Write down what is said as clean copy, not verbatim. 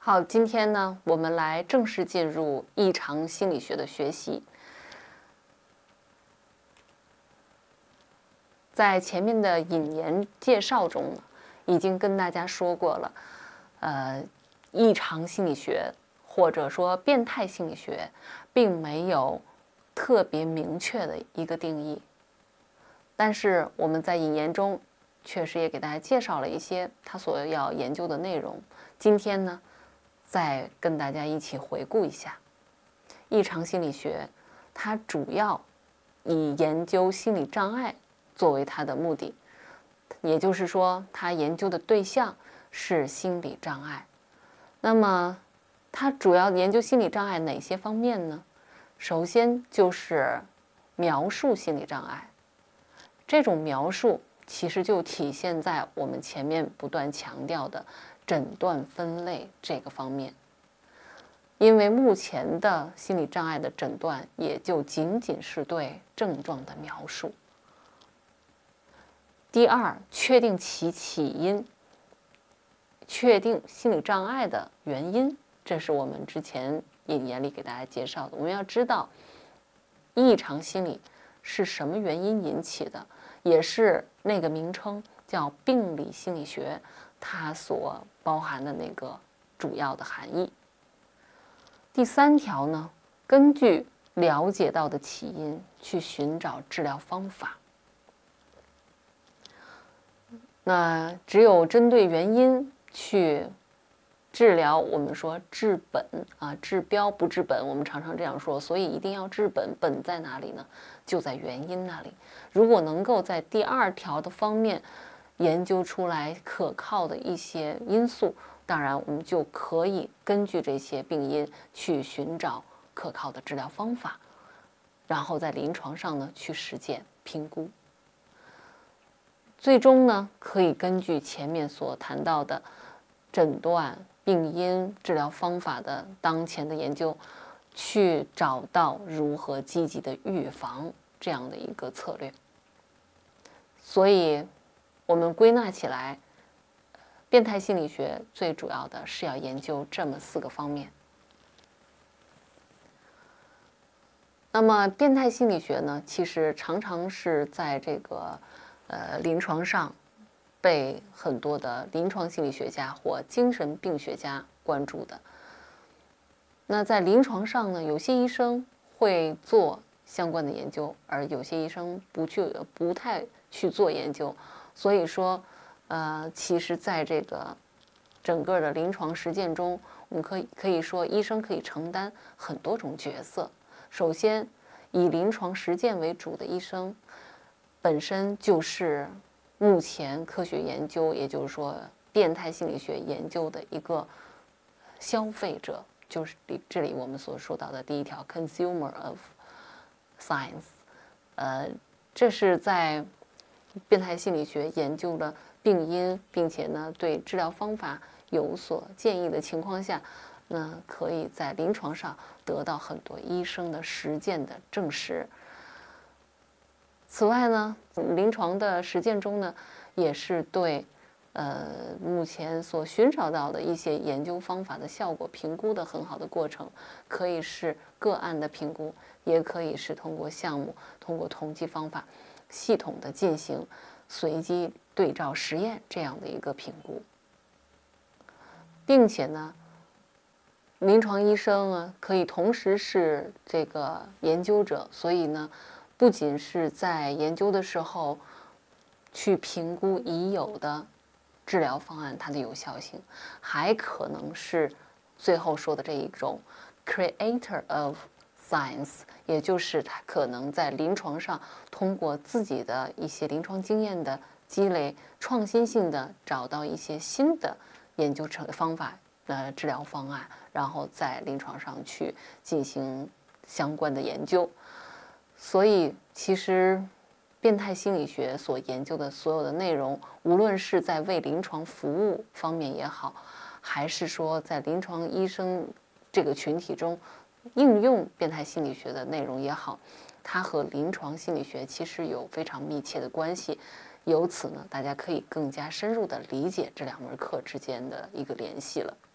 好，今天呢，我们来正式进入异常心理学的学习。在前面的引言介绍中呢，已经跟大家说过了，异常心理学或者说变态心理学，并没有特别明确的一个定义。但是我们在引言中确实也给大家介绍了一些他所要研究的内容。今天呢，再跟大家一起回顾一下异常心理学，它主要以研究心理障碍作为它的目的，也就是说，它研究的对象是心理障碍。那么，它主要研究心理障碍哪些方面呢？首先就是描述心理障碍，这种描述其实就体现在我们前面不断强调的诊断分类这个方面。因为目前的心理障碍的诊断也就仅仅是对症状的描述。第二，确定其起因，确定心理障碍的原因，这是我们之前引言里给大家介绍的。我们要知道异常心理是什么原因引起的，也是那个名称叫病理心理学它所包含的那个主要的含义。第三条呢，根据了解到的起因去寻找治疗方法。那只有针对原因去治疗，我们说治本啊，治标不治本，我们常常这样说，所以一定要治本。本在哪里呢？就在原因那里。如果能够在第二条的方面研究出来可靠的一些因素，当然我们就可以根据这些病因去寻找可靠的治疗方法，然后在临床上呢去实践评估。最终呢，可以根据前面所谈到的诊断、病因、治疗方法的当前的研究，去找到如何积极的预防这样的一个策略。所以，我们归纳起来，变态心理学最主要的是要研究这么4个方面。那么，变态心理学呢，其实常常是在这个临床上被很多的临床心理学家或精神病学家关注的。那在临床上呢，有些医生会做相关的研究，而有些医生不太去做研究。所以说，其实在这个整个的临床实践中，我们可以说，医生可以承担很多种角色。首先，以临床实践为主的医生本身就是目前科学研究，也就是说变态心理学研究的一个消费者，就是这里我们所说到的第一条 consumer of science。这是在变态心理学研究了病因，并且呢对治疗方法有所建议的情况下，那可以在临床上得到很多医生的实践的证实。此外呢，临床的实践中呢，也是对目前所寻找到的一些研究方法的效果评估的很好的过程，可以是个案的评估，也可以是通过项目、通过统计方法系统的进行随机对照实验这样的一个评估，并且呢，临床医生啊可以同时是这个研究者，所以呢，不仅是在研究的时候去评估已有的治疗方案它的有效性，还可能是最后说的这一种 creator of science， 也就是他可能在临床上通过自己的一些临床经验的积累，创新性的找到一些新的研究方法治疗方案，然后在临床上去进行相关的研究。所以其实变态心理学所研究的所有的内容，无论是在为临床服务方面也好，还是说在临床医生这个群体中应用变态心理学的内容也好，它和临床心理学其实有非常密切的关系。由此呢，大家可以更加深入地理解这2门课之间的一个联系了。